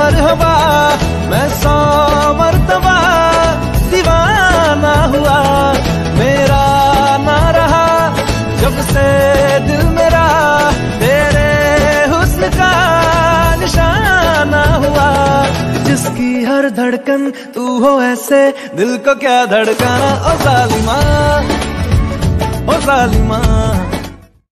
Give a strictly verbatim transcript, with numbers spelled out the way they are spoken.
मरहबा, मैं सौ मर्तबा दीवाना हुआ। मेरा ना रहा जब से दिल मेरा तेरे हुस्न का निशाना हुआ। जिसकी हर धड़कन तू हो ऐसे, दिल को क्या धड़काना ओ जालिमा, ओ जालिमा।